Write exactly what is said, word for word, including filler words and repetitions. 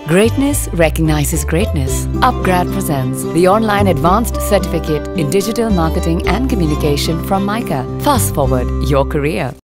Greatness recognizes greatness. upGrad presents the online advanced certificate in digital marketing and communication from MICA. Fast forward your career.